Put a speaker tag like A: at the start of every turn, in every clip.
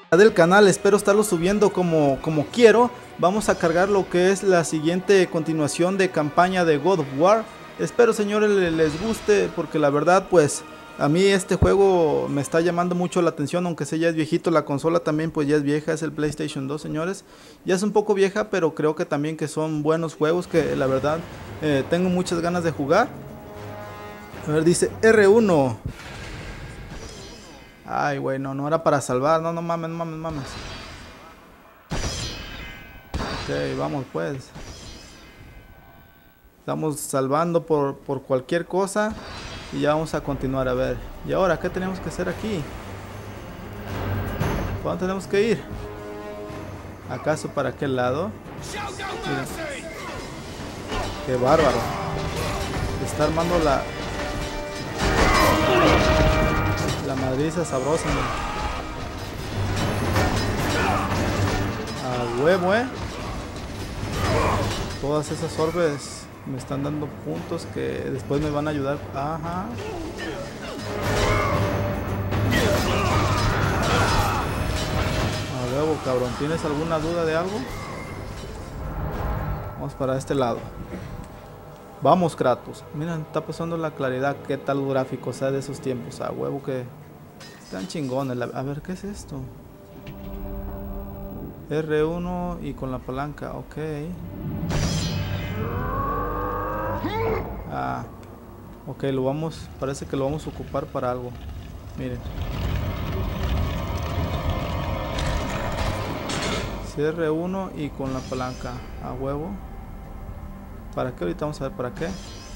A: del canal, espero estarlo subiendo como quiero. Vamos a cargar lo que es la siguiente continuación de campaña de God of War. Espero, señores, les guste, porque la verdad pues a mí este juego me está llamando mucho la atención, aunque sea ya es viejito. La consola también pues ya es vieja, es el PlayStation 2, señores. Ya es un poco vieja, pero creo que también que son buenos juegos que la verdad tengo muchas ganas de jugar. A ver, dice R1. Ay, güey, no era para salvar. No mames, no mames. Ok, vamos pues. Estamos salvando por cualquier cosa. Y ya vamos a continuar, a ver. ¿Y ahora qué tenemos que hacer aquí? ¿Para dónde tenemos que ir? ¿Acaso para aquel lado? Miren. Qué bárbaro. Está armando la madriza sabrosa, ¿no? A huevo, Todas esas orbes me están dando puntos que después me van a ayudar. Ajá. A huevo, cabrón. ¿Tienes alguna duda de algo? Vamos para este lado. Vamos, Kratos. Miren, está pasando la claridad. ¿Qué tal gráfico sea de esos tiempos? A huevo que están chingones. A ver, ¿qué es esto? R1 y con la palanca. Ok. Ah. Ok, parece que lo vamos a ocupar para algo. Miren. R1 y con la palanca. A huevo. ¿Para qué? Ahorita vamos a ver para qué.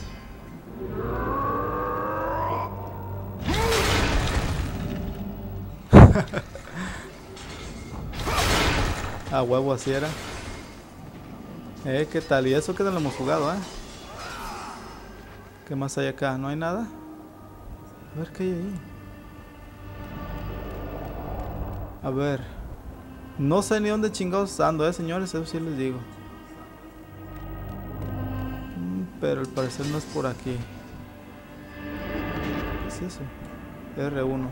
A: A huevo, así era. ¿Qué tal? Y eso que no lo hemos jugado, ¿Qué más hay acá? ¿No hay nada? A ver, ¿qué hay ahí? A ver. No sé ni dónde chingados ando, señores, eso sí les digo. Pero al parecer no es por aquí. ¿Qué es eso? R1.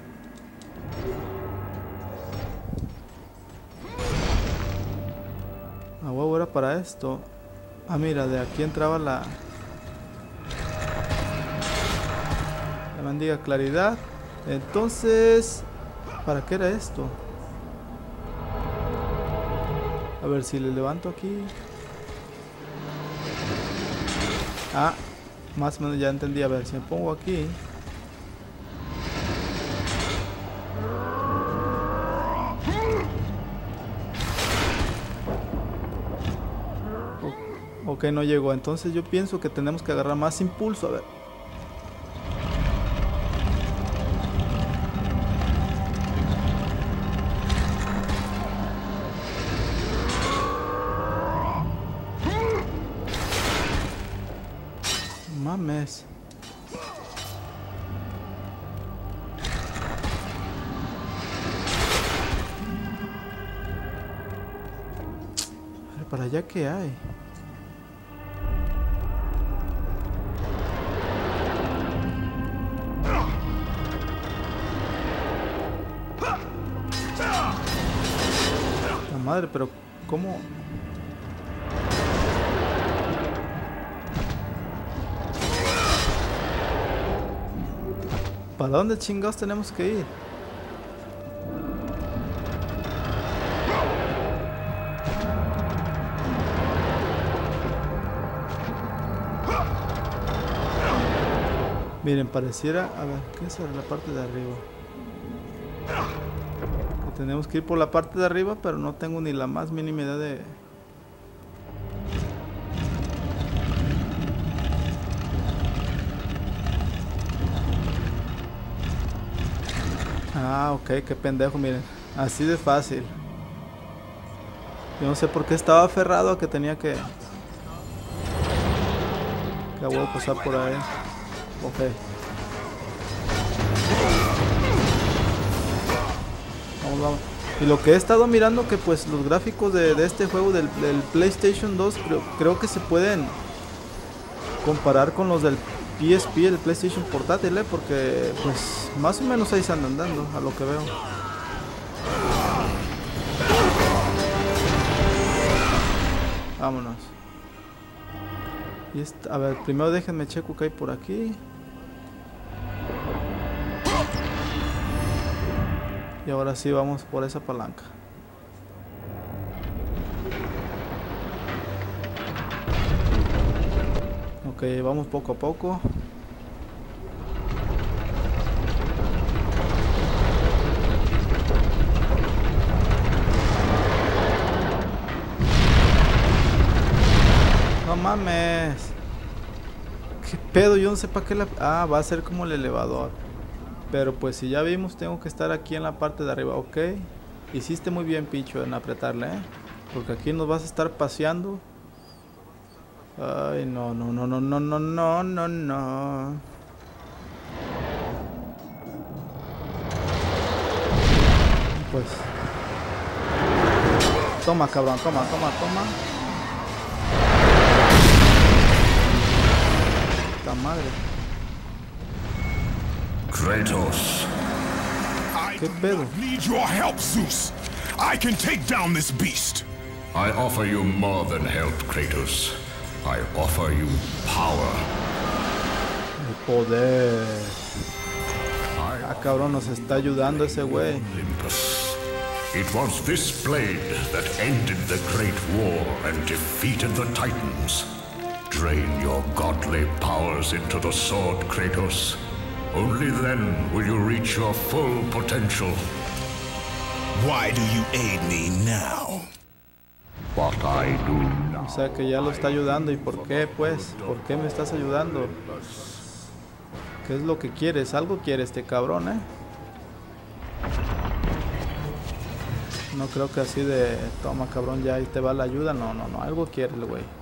A: A huevo era para esto. Ah, mira, de aquí entraba la mendiga claridad. Entonces, ¿para qué era esto? A ver si le levanto aquí. Ah, más o menos ya entendí. A ver, si me pongo aquí. Ok, no llegó. Entonces yo pienso que tenemos que agarrar más impulso. A ver. Mames. A ver, para allá qué hay. La madre, pero ¿cómo? ¿Para dónde chingados tenemos que ir? Miren, pareciera... A ver, ¿qué es la parte de arriba? Que tenemos que ir por la parte de arriba, pero no tengo ni la más mínima idea de... Ah, ok, qué pendejo, miren. Así de fácil. Yo no sé por qué estaba aferrado a que tenía que voy a pasar por ahí. Ok. Vamos. Y lo que he estado mirando, que pues los gráficos de este juego del PlayStation 2 creo que se pueden comparar con los del PSP, el PlayStation portátil, porque pues más o menos ahí se andan dando, a lo que veo. Vámonos. Y a ver, primero déjenme checo que hay por aquí. Y ahora sí vamos por esa palanca. Ok, vamos poco a poco. No mames. ¿Qué pedo? Yo no sé para qué la... Ah, va a ser como el elevador. Pero pues si ya vimos, tengo que estar aquí en la parte de arriba. Ok. Hiciste muy bien, Picho, en apretarle, ¿eh? Porque aquí nos vas a estar paseando. Ay, no, no, no, no, no, no, no, no, no. Pues... Toma, cabrón, toma, toma, toma. Puta madre.
B: Kratos.
A: ¿Qué pedo?
C: Need your help, Zeus. I can take down this beast.
B: I offer you more than help, Kratos. I offer you power.
A: El poder. Ah, cabrón, nos está ayudando ese güey.
B: Olympus. It was this blade that ended the Great War and defeated the Titans. Drain your godly powers into the sword, Kratos. Only then will you reach your full potential.
C: Why do you aid me now?
B: What I do now.
A: O sea que ya lo está ayudando. ¿Y por qué, pues? ¿Por qué me estás ayudando? ¿Qué es lo que quieres? Algo quiere este cabrón, ¿eh? No creo que así de... Toma, cabrón, ya ahí te va la ayuda. No, no, no. Algo quiere el güey.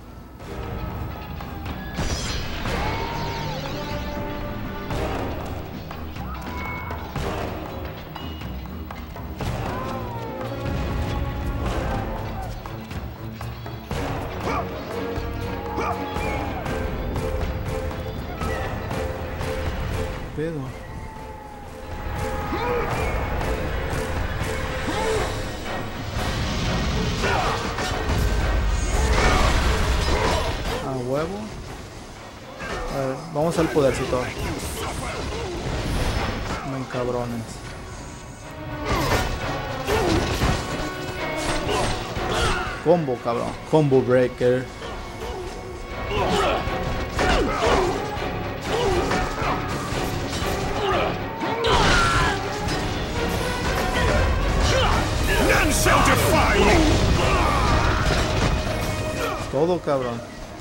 A: Pedo. A huevo. A ver, vamos al podercito. Ven, cabrones. Combo, cabrón. Combo breaker.
C: None shall defy me.
A: Todo, cabrón.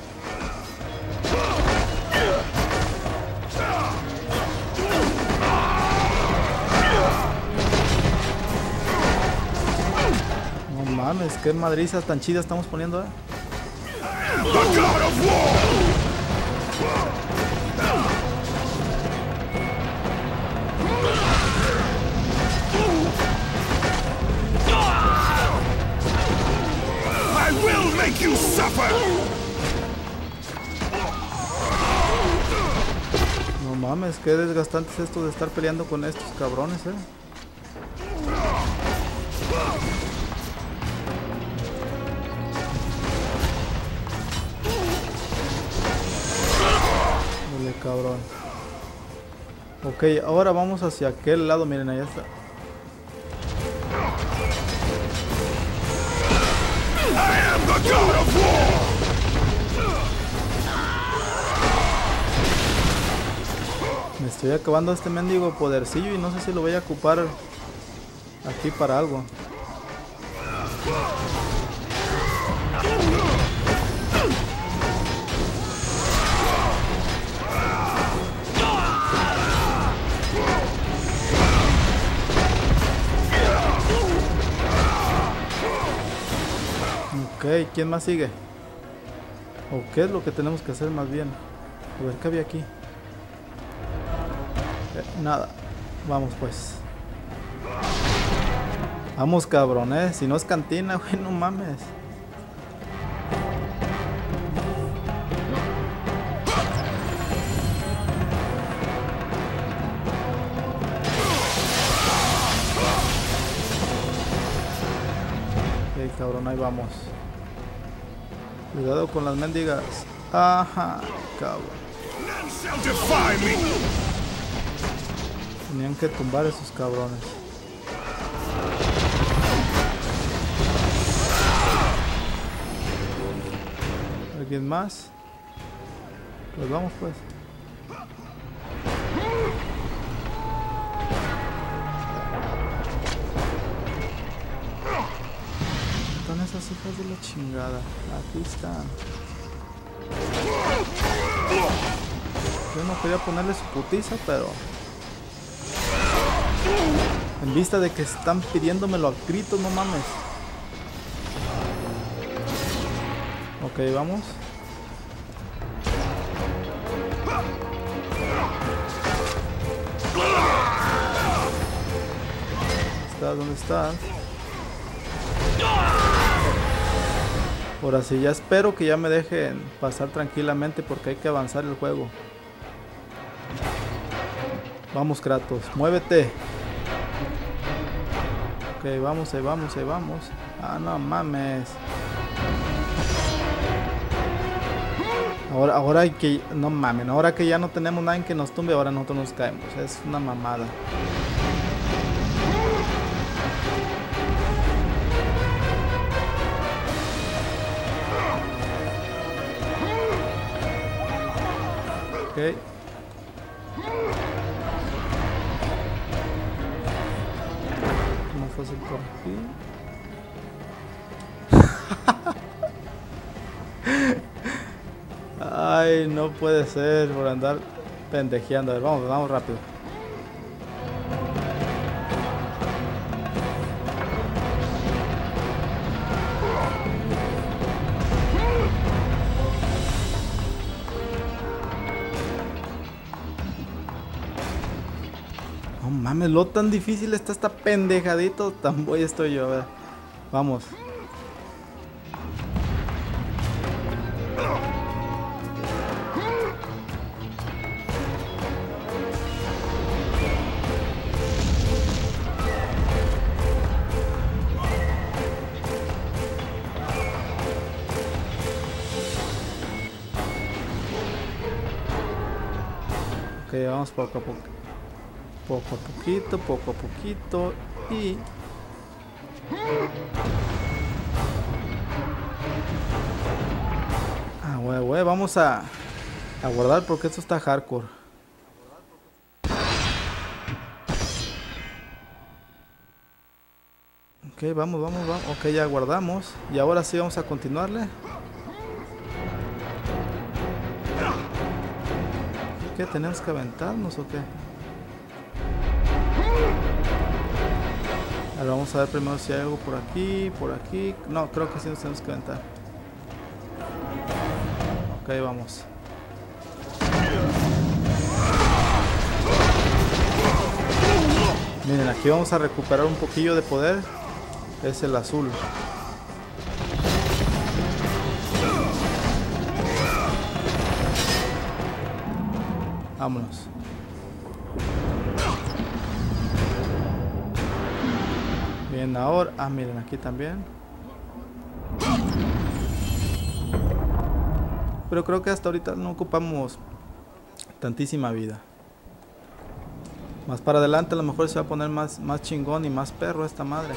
A: No mames, qué madrizas tan chidas estamos poniendo,
C: The God of War. I will make you suffer.
A: No mames, qué desgastante es esto de estar peleando con estos cabrones, Dale, cabrón. Ok, ahora vamos hacia aquel lado, miren, allá está.
C: I am the God of War.
A: Me estoy acabando este mendigo podercillo y no sé si lo voy a ocupar aquí para algo. Ok, ¿quién más sigue? ¿O qué es lo que tenemos que hacer más bien? A ver, ¿qué había aquí? Nada. Vamos pues. Vamos, cabrón, si no es cantina, güey, no mames. Ok, cabrón, ahí vamos. Cuidado con las mendigas. Ajá, cabrón.
C: None shall defy me.
A: Tenían que tumbar a esos cabrones. ¿Alguien más? Pues vamos pues. ¿Están esas hijas de la chingada? Aquí están. Yo no quería ponerle su putiza, pero en vista de que están pidiéndomelo a gritos, no mames. Ok, vamos. ¿Dónde estás? Ahora sí, ya espero que ya me dejen pasar tranquilamente porque hay que avanzar el juego. Vamos, Kratos, muévete. Ok, vamos, ahí vamos, ahí vamos. Ah, no mames. Ahora hay que... No mames, ahora que ya no tenemos nadie que nos tumbe, ahora nosotros nos caemos. Es una mamada. Ok. Más fácil por aquí. Ay, no puede ser por andar pendejeando. A ver, vamos rápido. No mames, lo tan difícil está esta pendejadito. Tan voy estoy yo, a ver. Vamos. Ok, vamos poco a poco. Poco a poquito y... Ah, güey, vamos a guardar porque esto está hardcore. Ok, vamos. Ok, ya guardamos. Y ahora sí vamos a continuarle. ¿Qué? ¿Tenemos que aventarnos o qué? Ahora vamos a ver primero si hay algo por aquí, No, creo que sí nos tenemos que aventar. Ok, vamos. Miren, aquí vamos a recuperar un poquillo de poder. Es el azul. Vámonos. Bien, ahora... Ah, miren, aquí también. Pero creo que hasta ahorita no ocupamos tantísima vida. Más para adelante a lo mejor se va a poner más chingón y más perro esta madre.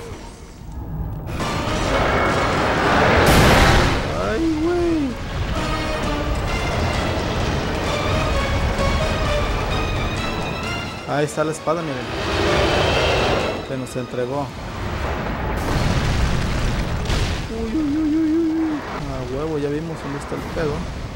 A: Ay, güey. Ahí está la espada, miren. Que nos entregó. Uy. Ah, huevo, ya vimos dónde está el pedo.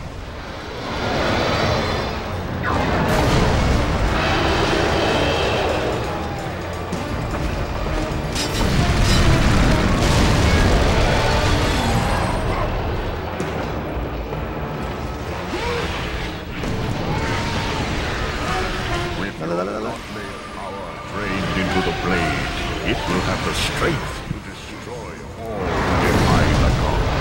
A: Dale.
B: Drained into the blade, it will have the strength to destroy all who defy the gods.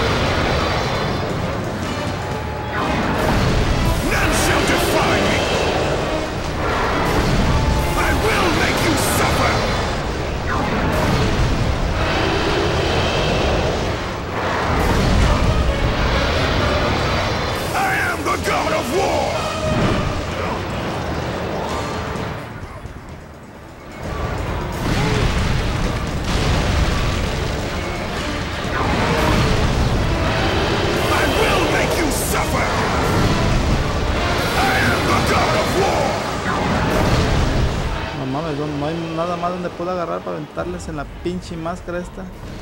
C: None shall defy me. I will make you suffer.
A: mames, no hay nada más donde pueda agarrar para aventarles en la pinche máscara esta.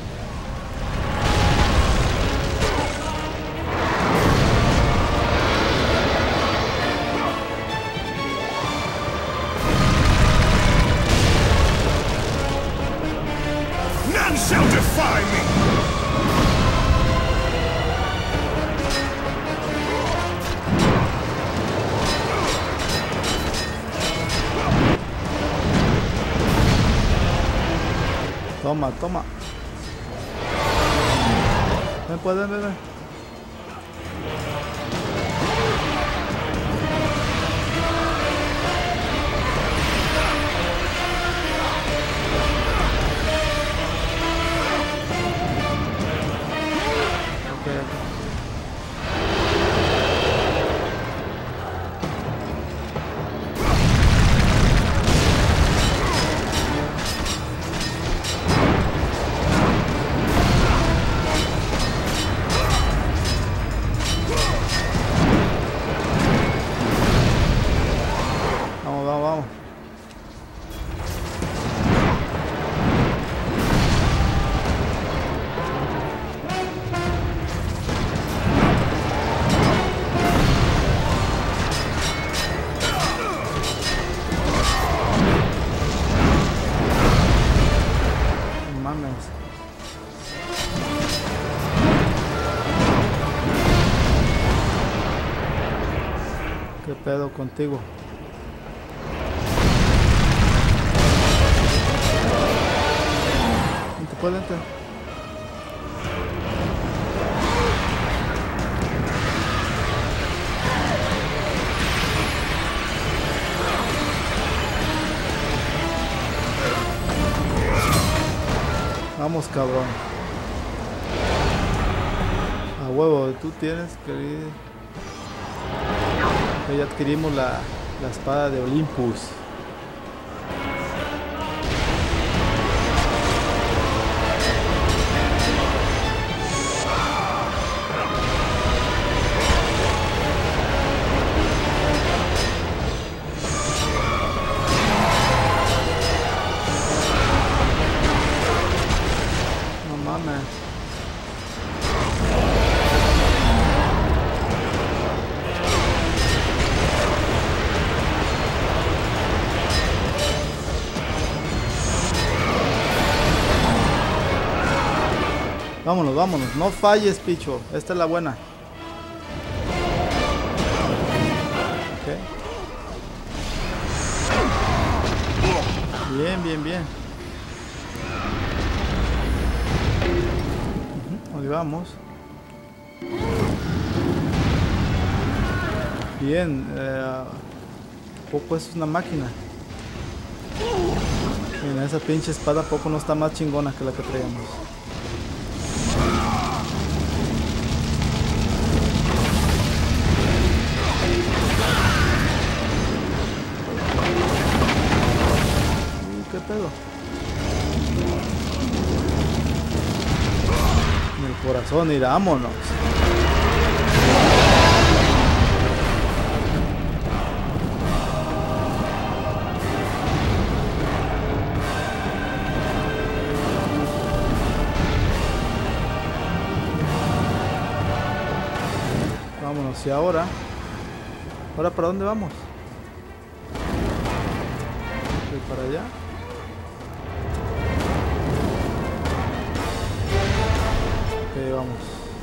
C: None shall defy me!
A: Toma, toma. ¿Me pueden ver? ¿Qué pedo contigo? ¿No te puedes entrar? Vamos, cabrón. A huevo, tú tienes que ir. Ya adquirimos la espada de Olympus. No mames. Vámonos, vámonos. No falles, picho. Esta es la buena. Ok. Bien, bien, bien. Ahí vamos. Bien. Poco es una máquina. Mira, esa pinche espada poco no está más chingona que la que traíamos. ¿Qué pedo? En el corazón, y vámonos. Vámonos, y ahora ¿para dónde vamos? ¿Para allá? Ok, vamos.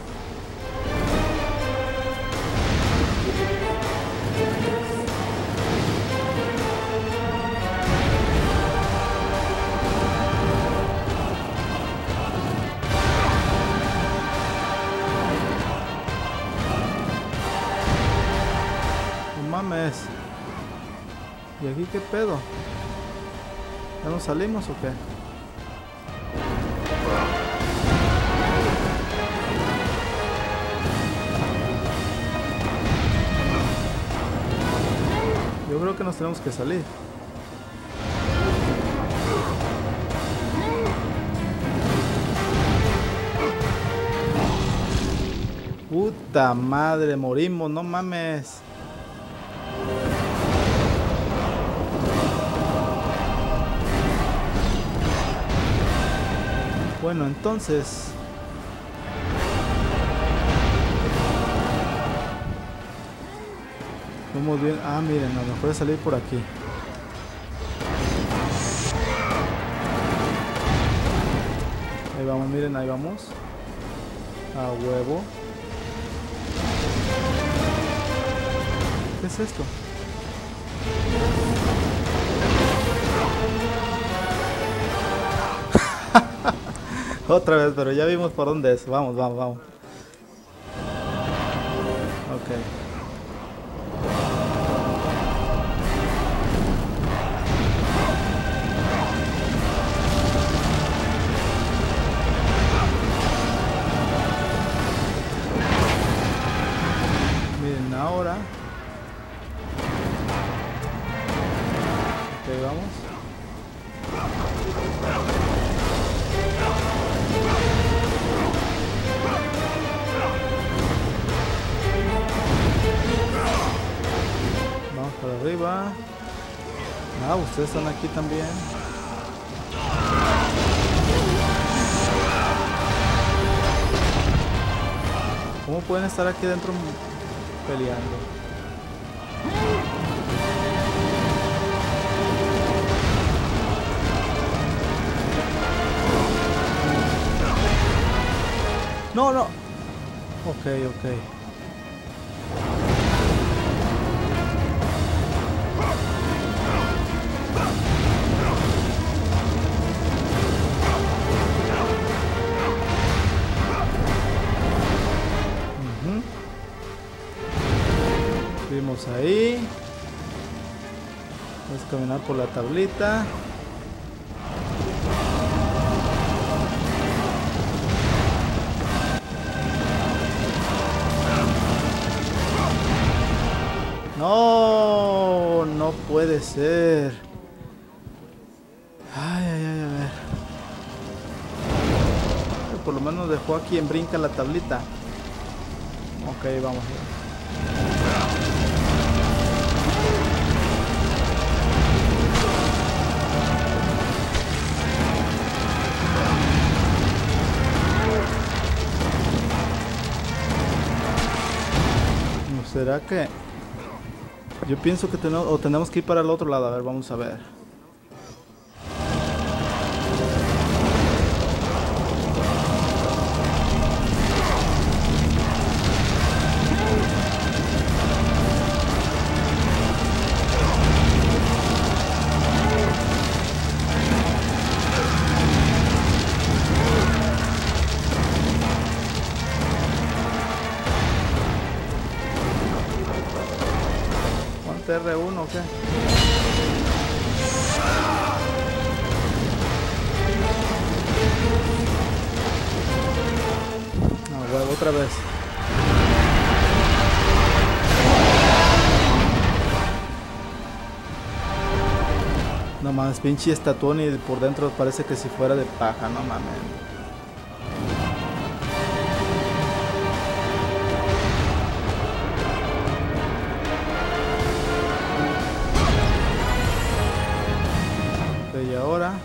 A: No mames. ¿Y aquí qué pedo? ¿Ya nos salimos o qué? Yo creo que nos tenemos que salir. Puta madre, morimos, no mames. Bueno, entonces... Vamos bien. Ah, miren, a lo mejor es salir por aquí. Ahí vamos, miren, ahí vamos. A huevo. ¿Qué es esto? Otra vez, pero ya vimos por dónde es. Vamos, vamos, vamos. Ok. Miren, ahora. Ok, vamos. Vamos para arriba. Ah, ustedes están aquí también. ¿Cómo pueden estar aquí dentro peleando? No, no. Ok, ok. Subimos ahí. Vamos a caminar por la tablita. No, no puede ser. Ay, ay, ay, a ver. Por lo menos dejó a quien brinca la tablita. Ok, vamos. ¿No será que? Yo pienso que tenemos que ir para el otro lado. A ver, vamos a ver. R1 o qué? No, huevo, otra vez. No mames, pinche estatuón y por dentro parece que si fuera de paja, no mames. Y ahora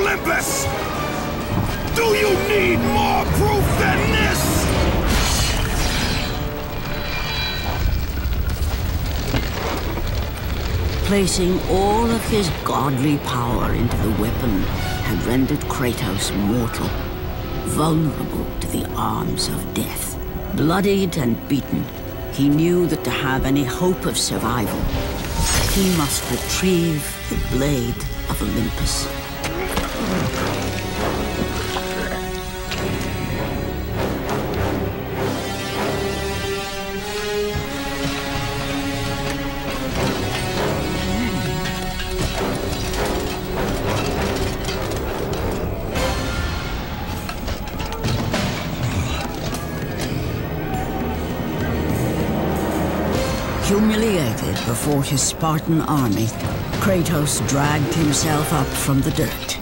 C: Olympus! Do you need more proof than this?
D: Placing all of his godly power into the weapon had rendered Kratos mortal, vulnerable to the arms of death. Bloodied and beaten, he knew that to have any hope of survival, he must retrieve the blade of Olympus. Humiliated before his Spartan army, Kratos dragged himself up from the dirt.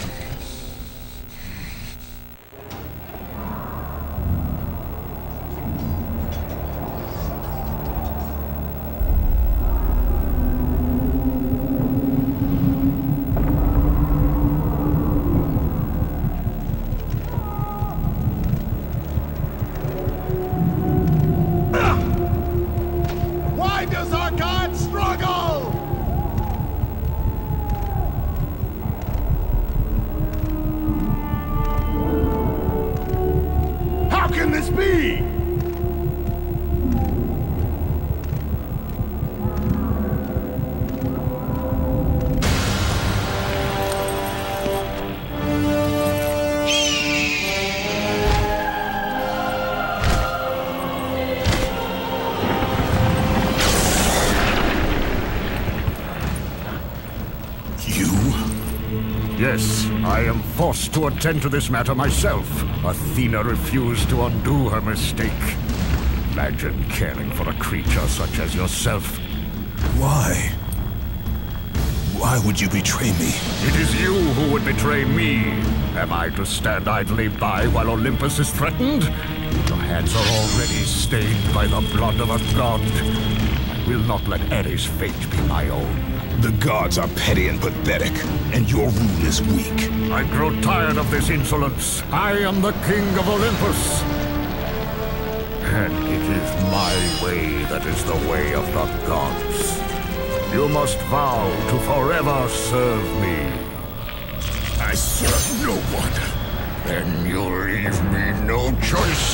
B: Yes, I am forced to attend to this matter myself. Athena refused to undo her mistake. Imagine caring for a creature such as yourself.
C: Why? Why would you betray me?
B: It is you who would betray me. Am I to stand idly by while Olympus is threatened? Your hands are already stained by the blood of a god. I will not let Ares' fate be my own.
C: The gods are petty and pathetic, and your rule is weak.
B: I grow tired of this insolence. I am the king of Olympus. And it is my way that is the way of the gods. You must vow to forever serve me.
C: I serve no one.
B: Then you leave me no choice.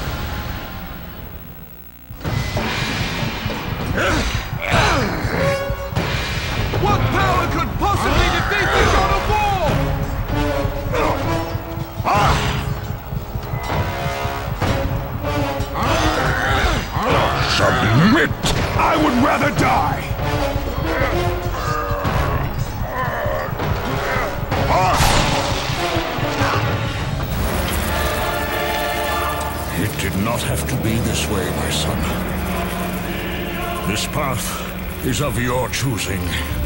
E: What power could possibly defeat the God of War?
C: Submit! I would rather die!
B: It did not have to be this way, my son. This path is of your choosing.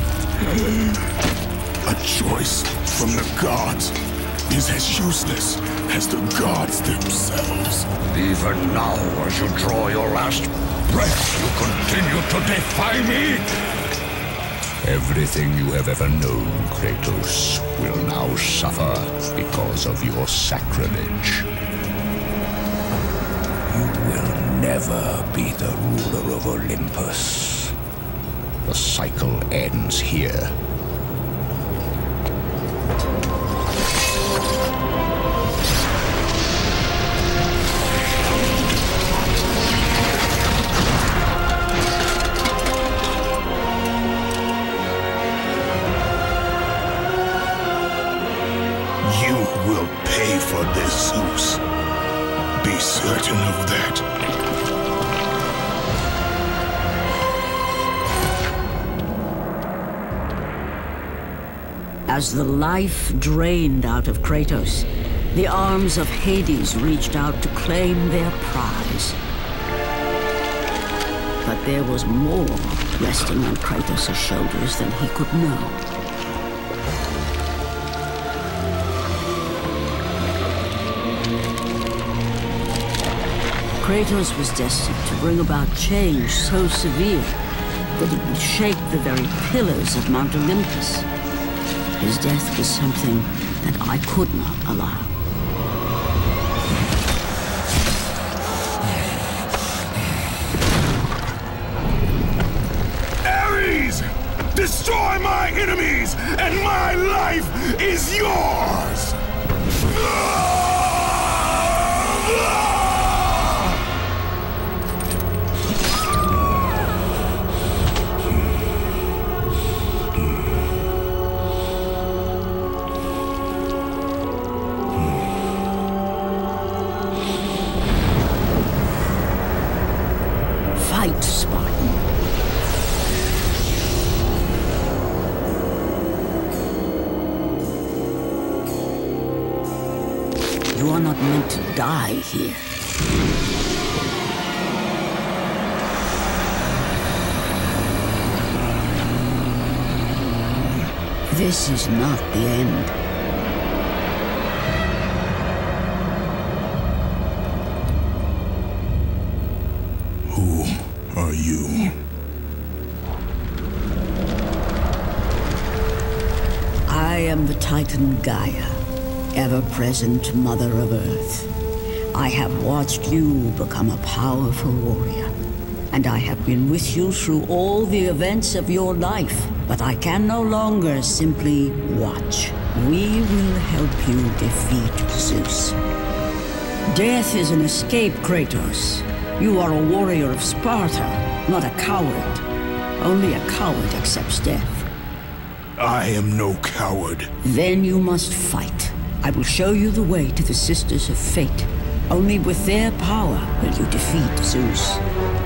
C: A choice from the gods is as useless as the gods themselves.
B: Even now, as you draw your last breath, you continue to defy me? Everything you have ever known, Kratos, will now suffer because of your sacrilege. You will never be the ruler of Olympus. The cycle ends here.
C: You will pay for this, Zeus. Be certain of that.
D: As the life drained out of Kratos, the arms of Hades reached out to claim their prize. But there was more resting on Kratos' shoulders than he could know. Kratos was destined to bring about change so severe that it would shake the very pillars of Mount Olympus. His death was something that I could not allow.
C: Ares! Destroy my enemies, and my life is yours!
D: Fight, Spartan. You are not meant to die here. This is not the end.
C: Who are you?
D: I am the Titan Gaia, ever-present Mother of Earth. I have watched you become a powerful warrior, and I have been with you through all the events of your life, but I can no longer simply watch. We will help you defeat Zeus. Death is an escape, Kratos. You are a warrior of Sparta, not a coward. Only a coward accepts death.
C: I am no coward.
D: Then you must fight. I will show you the way to the Sisters of Fate. Only with their power will you defeat Zeus.